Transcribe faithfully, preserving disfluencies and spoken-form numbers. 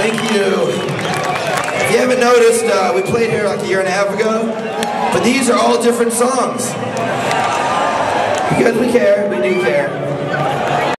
Thank you. If you haven't noticed, uh, we played here like a year and a half ago, but these are all different songs. Because we care, we do care.